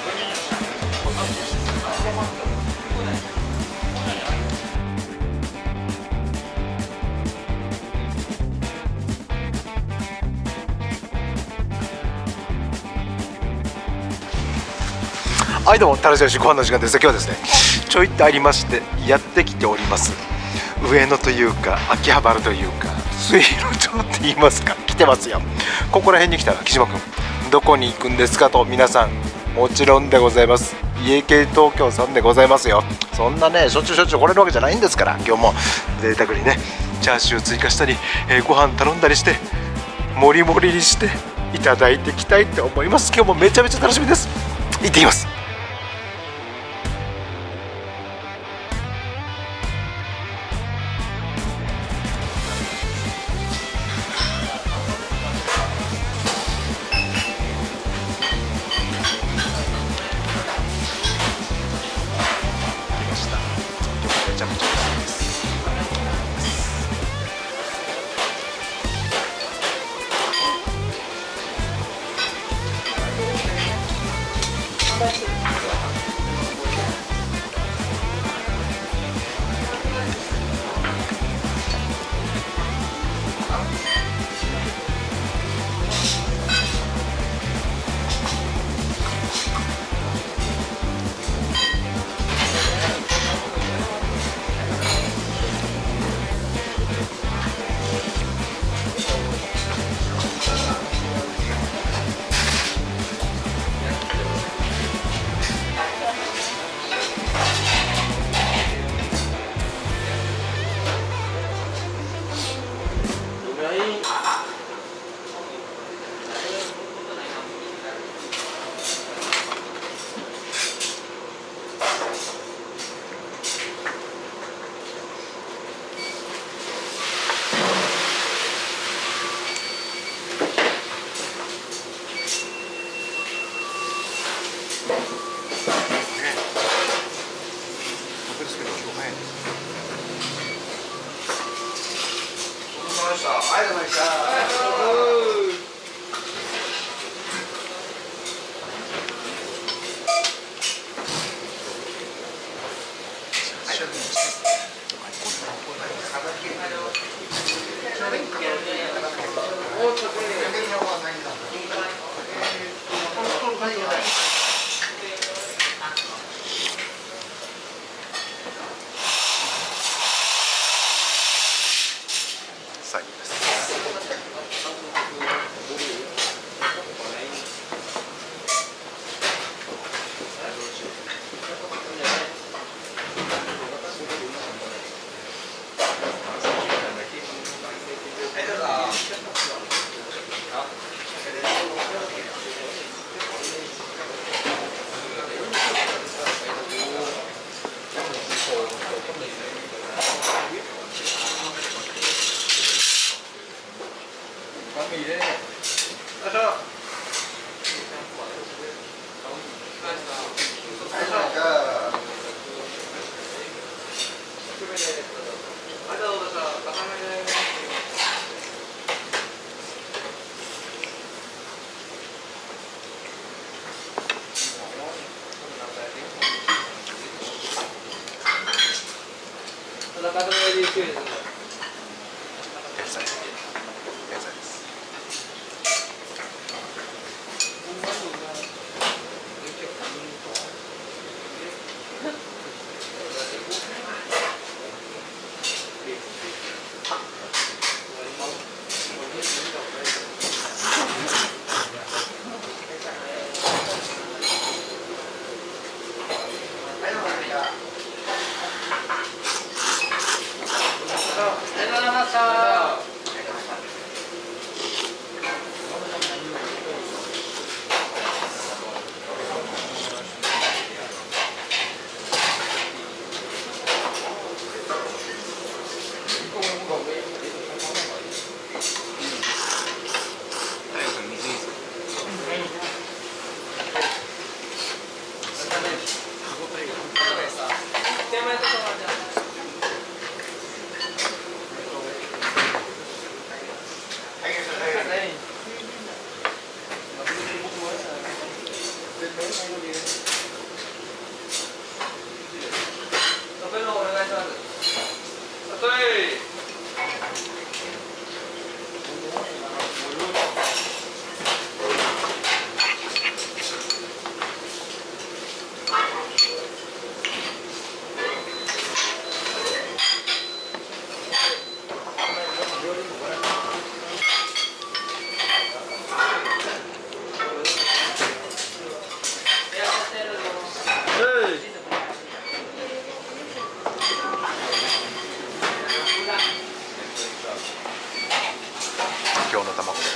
はい、どうも、楽しいご飯の時間です。今日はですね、ちょいとありましてやってきております上野というか秋葉原というか水路町って言いますか、来てますよ。ここら辺に来たら木島君どこに行くんですかと、皆さんもちろんでございます、家系東京さんでございますよ。そんなねしょっちゅう来れるわけじゃないんですから、今日も贅沢にねチャーシュー追加したり、ご飯頼んだりしてもりもりにしていただいていきたいと思います。今日もめちゃめちゃ楽しみです。行ってきます。めちゃくちゃ美味しいです。最後です。 今日の卵で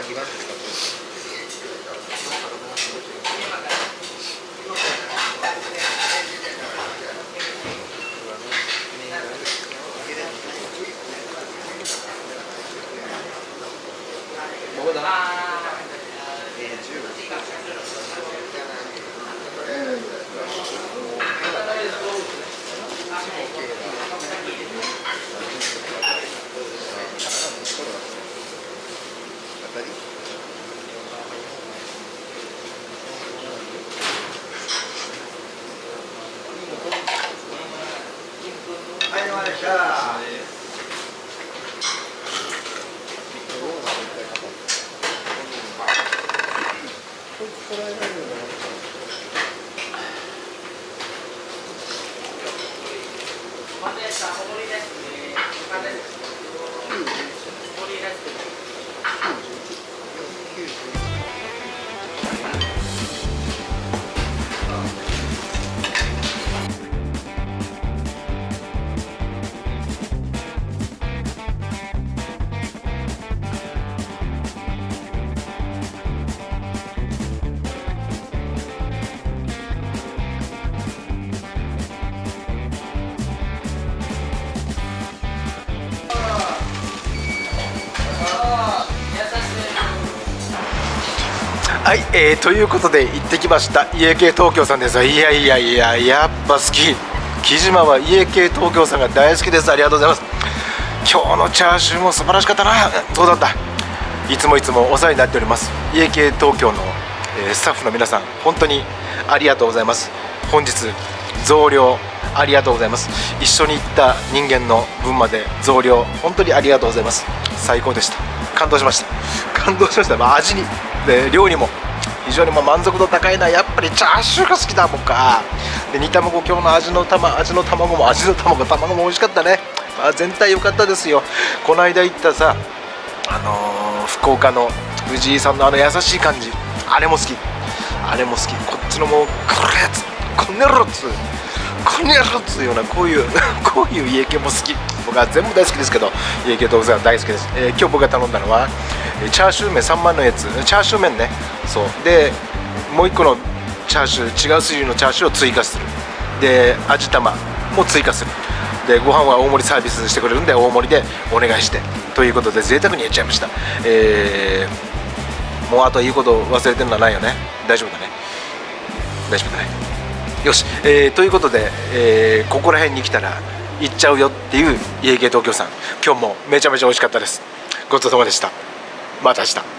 はい、ということで行ってきました家系東京さんです。いやいやいや、やっぱ好き。木島は家系東京さんが大好きです。ありがとうございます。今日のチャーシューも素晴らしかったな。そうだった。いつもお世話になっております家系東京の、スタッフの皆さん、本当にありがとうございます。本日増量ありがとうございます。一緒に行った人間の分まで増量本当にありがとうございます。最高でした。感動しました。味にで量にも非常に満足度高いな。やっぱりチャーシューが好きだもんか。で煮卵、今日の味の卵も美味しかったね。全体良かったですよ。この間行ったさ、福岡の藤井さんの優しい感じ、あれも好き。こっちのもうこんねろっつうようなこういう家系も好き。僕は全部大好きですけど、家系東京さん大好きです。今日僕が頼んだのはチャーシュー麺3万のやつ、チャーシュー麺ね。そうでもう1個のチャーシュー、違う種類のチャーシューを追加する。で味玉も追加する。でご飯は大盛りサービスしてくれるんで大盛りでお願いしてということで贅沢にやっちゃいました。もうあと言うこと忘れてるのはないよね。大丈夫だね。よし、ということで、ここら辺に来たら行っちゃうよっていう家系東京さん、今日もめちゃめちゃ美味しかったです。ごちそうさまでした。また明日。